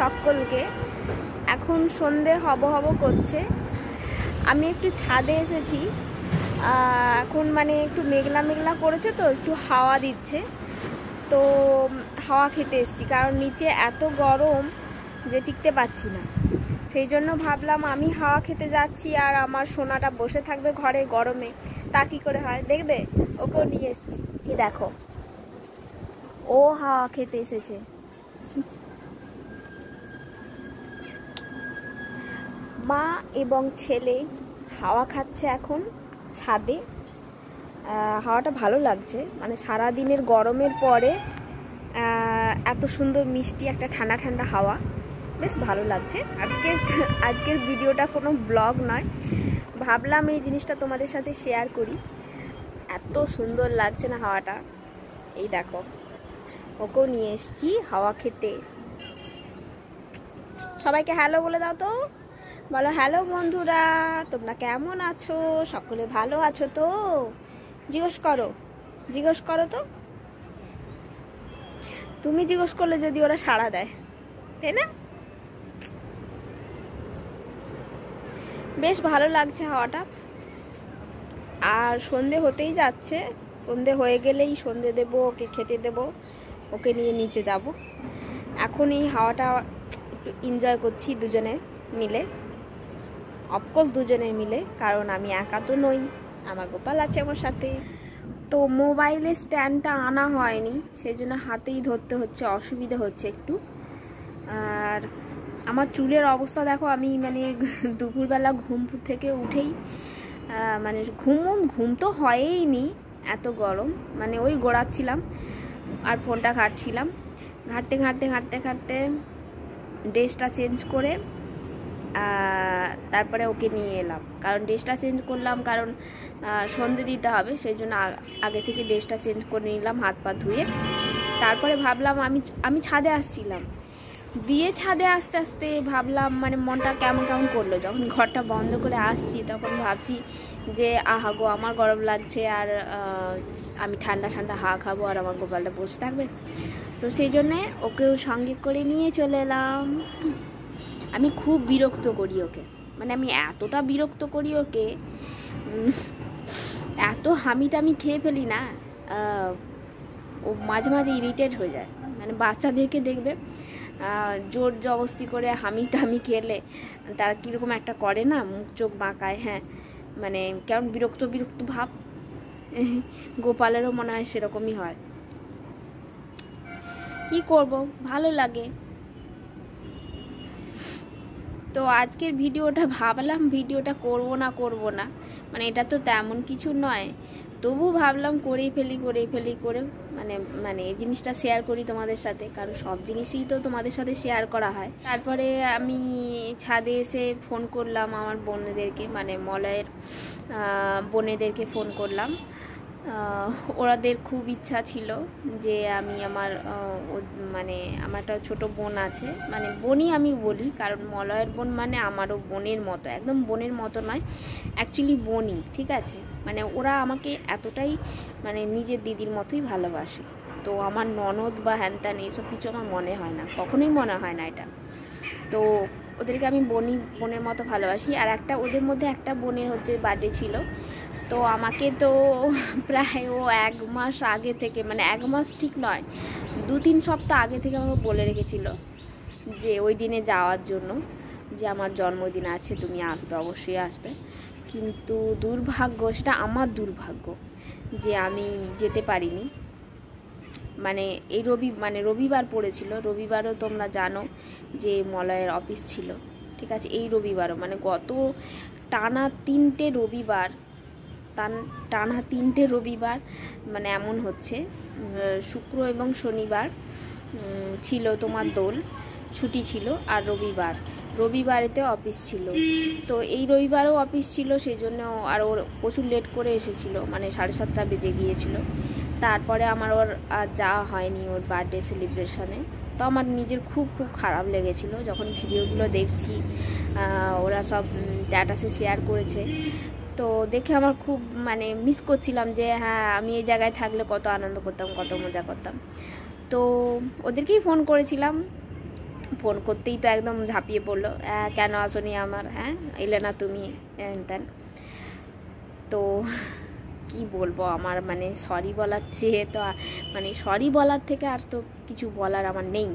সকলকে। এখন সন্ধে হব হব করছে, আমি একটু ছাদে এসেছি। এখন মানে একটু মেঘলা মেঘলা করেছে তো একটু হাওয়া দিচ্ছে, তো হাওয়া খেতে এসেছি, কারণ নিচে এত গরম যে টিকতে পারছি না। সেই জন্য ভাবলাম আমি হাওয়া খেতে যাচ্ছি আর আমার সোনাটা বসে থাকবে ঘরে গরমে, তা কি করে হয় দেখবে। ওকেও নিয়ে এসেছি, কি দেখো ও হাওয়া খেতে এসেছে। মা এবং ছেলে হাওয়া খাচ্ছে এখন ছাদে। হাওয়াটা ভালো লাগছে, মানে সারাদিনের গরমের পরে এত সুন্দর মিষ্টি একটা ঠান্ডা ঠান্ডা হাওয়া, বেশ ভালো লাগছে। আজকের ভিডিওটা কোনো ব্লগ নয়, ভাবলাম এই জিনিসটা তোমাদের সাথে শেয়ার করি। এত সুন্দর লাগছে না হাওয়াটা। এই দেখো ওকেও নিয়ে এসেছি হাওয়া খেতে। সবাইকে হ্যালো বলে দাও তো, বলো হ্যালো বন্ধুরা, তোমরা কেমন আছো? সকলে ভালো আছো তো? জিজ্ঞেস করো তো। তুমি জিজ্ঞেস করলে যদি ওরা সাড়া দেয়, তাই না? বেশ ভালো লাগছে হাওয়াটা। আর সন্ধে হতেই যাচ্ছে, সন্ধে হয়ে গেলেই সন্ধে দেব, ওকে খেতে দেব, ওকে নিয়ে নিচে যাব। এখন এই হাওয়াটা একটু এনজয় করছি দুজনে মিলে, অফকোর্স দুজনে মিলে, কারণ আমি একা তো নই, আমার গোপাল আছে আমার সাথে। তো মোবাইলের স্ট্যান্ডটা আনা হয়নি, সেই জন্য হাতেই ধরতে হচ্ছে, অসুবিধা হচ্ছে একটু। আর আমার চুলের অবস্থা দেখো, আমি মানে দুপুরবেলা ঘুম থেকে উঠেই মানে ঘুম তো হয়ই নি, এত গরম, মানে ওই গোড়াচ্ছিলাম আর ফোনটা ঘাঁটছিলাম। ঘাঁটতে ড্রেসটা চেঞ্জ করে তারপরে ওকে নিয়ে এলাম, কারণ ড্রেসটা চেঞ্জ করলাম, কারণ সন্ধে দিতে হবে, সেই জন্য আগে থেকে ড্রেসটা চেঞ্জ করে নিলাম, হাত পা ধুয়ে। তারপরে ভাবলাম আমি ছাদে আসছিলাম, দিয়ে ছাদে আস্তে আস্তে ভাবলাম, মানে মনটা কেমন কেমন করলো। যখন ঘরটা বন্ধ করে আসছি তখন ভাবছি যে আহা গো, আমার গরম লাগছে আর আমি ঠান্ডা ঠান্ডা হাওয়া খাবো আর আমার গোপালটা বসে থাকবে। তো সেই জন্যে ওকেও সঙ্গে করে নিয়ে চলে এলাম। আমি খুব বিরক্ত করি ওকে, মানে আমি এতটা বিরক্ত করি ওকে, এত হামিটামি খেয়ে ফেলি না, ও মাঝে মাঝে ইরিটেট হয়ে যায়। মানে বাচ্চাদেরকে দেখবে জোর জবস্তি করে হামি খেলে তারা কীরকম একটা করে না, মুখ চোখ বাঁকায়, হ্যাঁ, মানে কেমন বিরক্ত ভাব। গোপালেরও মনে হয় সেরকমই হয়। কি করব, ভালো লাগে। তো আজকের ভিডিওটা ভাবলাম ভিডিওটা করব না, মানে এটা তো তেমন কিছু নয়, তবু ভাবলাম করেই ফেলি করে মানে এই জিনিসটা শেয়ার করি তোমাদের সাথে, কারণ সব জিনিসই তো তোমাদের সাথে শেয়ার করা হয়। তারপরে আমি ছাদে এসে ফোন করলাম আমার বোনেদেরকে, মানে মলয়ের বোনেদেরকে ফোন করলাম। ওরাদের খুব ইচ্ছা ছিল যে আমি আমার একটা ছোট বোন আছে, মানে বোনই আমি বলি, কারণ মলয়ের বোন মানে আমারও বোনের মতো, একদম বোনের মতো নয়, অ্যাকচুয়ালি বোনই, ঠিক আছে। মানে ওরা আমাকে এতটাই মানে নিজের দিদির মতোই ভালোবাসে। তো আমার ননদ বা হ্যানত্যান এইসব কিছু আমার মনে হয় না, কখনোই মনে হয় না এটা। তো ওদেরকে আমি বোনের মতো ভালোবাসি। আর ওদের মধ্যে একটা বোনের হচ্ছে বার্থডে ছিল, তো আমাকে তো প্রায় ও 1 মাস আগে থেকে, মানে 1 মাস ঠিক নয়, 2-3 সপ্তাহ আগে থেকে আমাকে বলে রেখেছিল যে ওই দিনে যাওয়ার জন্য, যে আমার জন্মদিন আছে, তুমি আসবে, অবশ্যই আসবে। কিন্তু দুর্ভাগ্য, সেটা আমার দুর্ভাগ্য যে আমি যেতে পারিনি। মানে এই রবিবার পড়েছিল, রবিবারও তোমরা জানো যে মলয়ের অফিস ছিল, ঠিক আছে। এই রবিবারও মানে গত টানা 3টে রবিবার মানে এমন হচ্ছে, শুক্র এবং শনিবার ছিল তোমার দোল ছুটি ছিল, আর রবিবারেতে অফিস ছিল। তো এই রবিবারও অফিস ছিল, সেই জন্য আর ওর প্রচুর লেট করে এসেছিল, মানে 7:30 বেজে গিয়েছিল। তারপরে আমার ওর আর যাওয়া হয়নি ওর বার্থডে সেলিব্রেশনে। তো আমার নিজের খুব খারাপ লেগেছিল যখন ভিডিওগুলো দেখছি, ওরা সব স্ট্যাটাসে শেয়ার করেছে, তো দেখে আমার খুব মানে মিস করছিলাম যে হ্যাঁ, আমি এই জায়গায় থাকলে কত আনন্দ করতাম, কত মজা করতাম। তো ওদেরকেই ফোন করেছিলাম ফোন করতেই তো একদম ঝাঁপিয়ে পড়লো, কেন আসনি আমার, হ্যাঁ এলে না তুমি, তেন। তো কি বলবো, আমার মানে সরি বলার চেয়ে তো মানে সরি বলার থেকে আর তো কিছু বলার আমার নেই।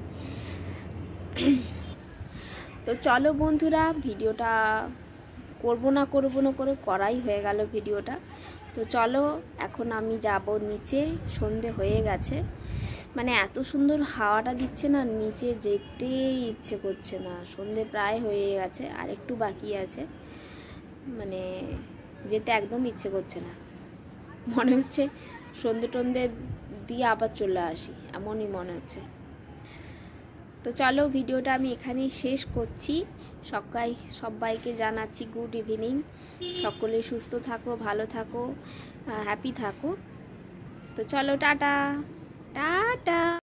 তো চলো বন্ধুরা, ভিডিওটা করবো না করে করাই হয়ে গেল ভিডিওটা। তো চলো এখন আমি যাব নিচে, সন্ধে হয়ে গেছে, মানে এত সুন্দর হাওয়াটা দিচ্ছে না, নিচে যেতেই ইচ্ছে করছে না। সন্ধে প্রায় হয়ে গেছে, আর একটু বাকি আছে, মানে যেতে একদম ইচ্ছে করছে না, মনে হচ্ছে সন্ধে টন্ধে দিয়ে আবার চলে আসি, এমনই মনে হচ্ছে। তো চলো ভিডিওটা আমি এখানেই শেষ করছি। সবাইকে জানাচ্ছি গুড ইভিনিং। সকলে সুস্থ থাকো, ভালো থাকো, হ্যাপি থাকো। তো চলো টাটা টাটা।